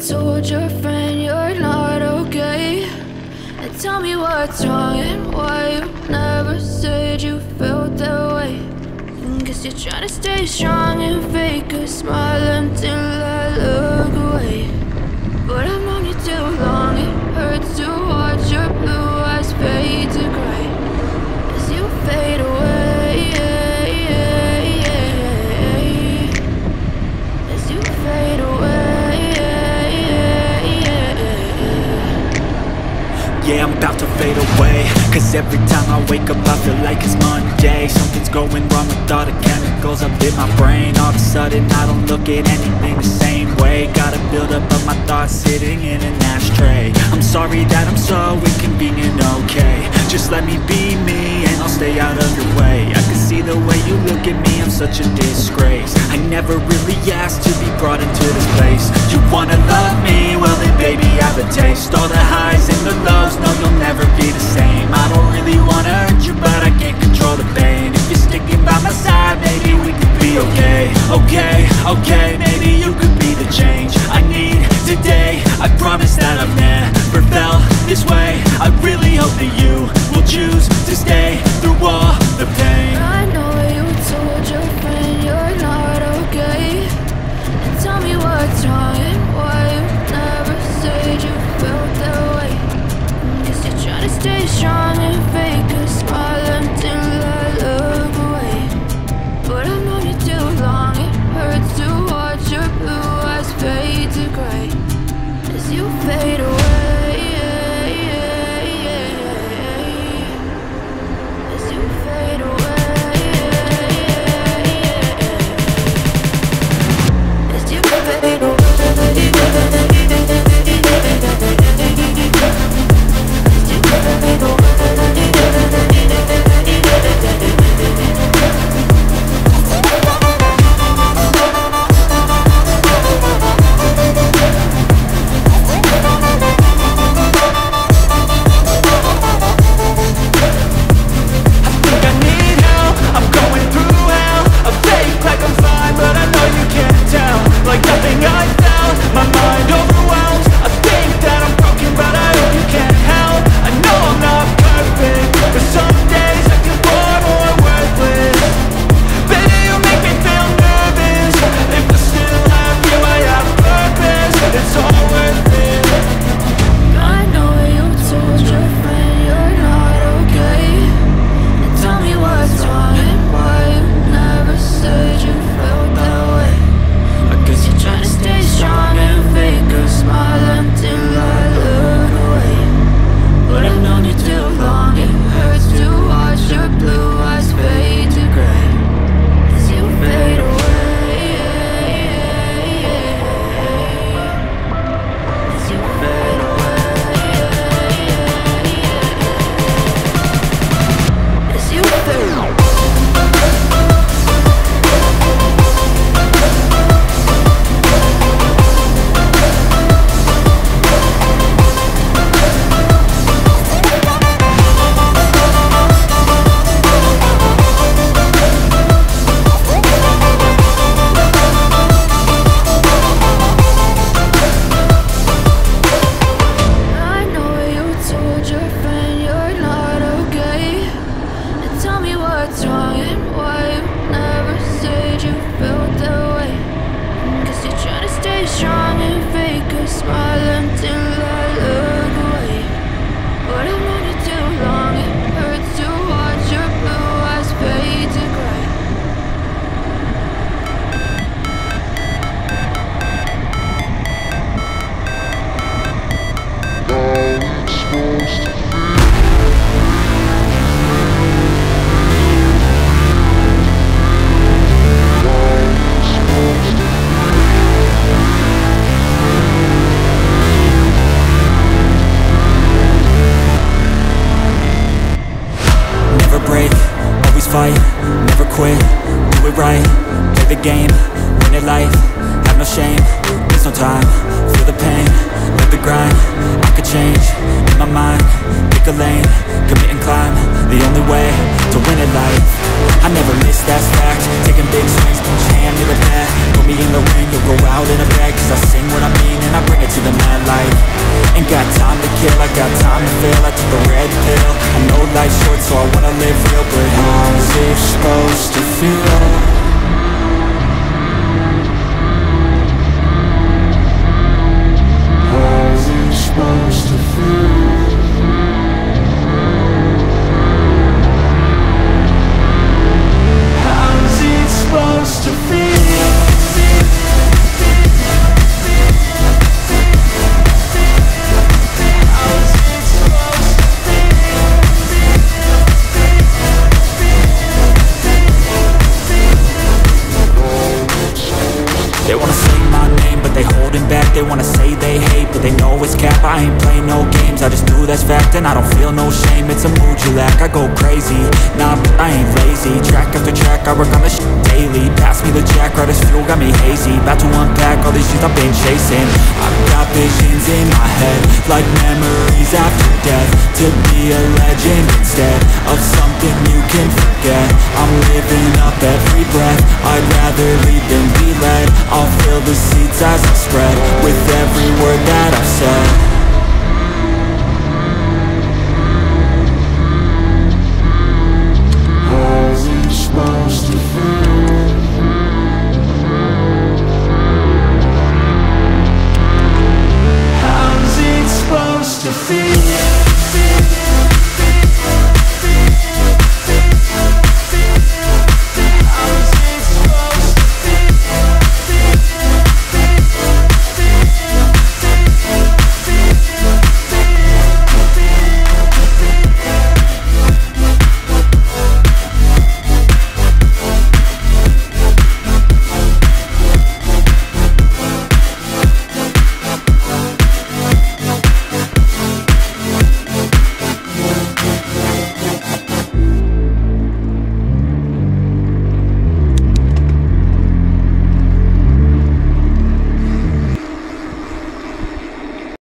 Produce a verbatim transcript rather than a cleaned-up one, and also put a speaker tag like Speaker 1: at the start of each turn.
Speaker 1: told your friend you're not okay? And tell me what's wrong and why you never said you felt that way. Guess you're trying to stay strong and fake a smile until I look away. But I've known you too long, it hurts to watch your blue eyes fade to gray as you fade away, as you fade away.
Speaker 2: Yeah, I'm about to fade away, cause every time I wake up I feel like it's Monday. Something's going wrong with all the chemicals up in my brain. All of a sudden I don't look at anything the same way. Gotta build up of my thoughts sitting in an ashtray. I'm sorry that I'm so inconvenient, okay? Just let me be me and I'll stay out of your way. I can see the way you look at me, I'm such a disgrace. I never really asked to be brought into this place. You wanna love me? Well then baby I have a taste. All the highs and the lows, no you'll never be the same. I don't really wanna hurt you but I can't control the pain. If you're sticking by my side, maybe we could be okay. Okay, okay, maybe you could be the change I need today. I promise that I've never felt this way. I really hope that you will choose to stay through all the pain.
Speaker 1: I know you told your friend you're not okay. And tell me what's wrong and why you never said you felt that way. Guess you're trying to stay strong and fake a smile until I look away. But I've known you too long, it hurts to watch your blue eyes fade to gray as you fade away. As you fade away. As you fade away.
Speaker 2: Put me in the ring, you'll go out in a bag, cause I sing what I mean and I bring it to living that life. Ain't got time to kill, I got time to feel. I took the red pill. I know life's short, so I wanna live real. But how's it supposed to feel? How's it supposed to feel? How's it supposed to feel? They wanna say my name, but they holding back. They wanna say they hate, but they know it's cap. I ain't play no games, I just do that's fact. And I don't feel no shame, it's a mood you lack. I go crazy, nah, but I ain't lazy. Track after track, I work on this shit daily. Pass me the jack, right as fuel, got me hazy. About to unpack all these shit I've been chasing. I've got visions in my head, like memories after death. To be a legend instead of something you can forget. I'm living up every breath, I'd rather lead than be led. I'll fill the seats as I spread with every word that I've said.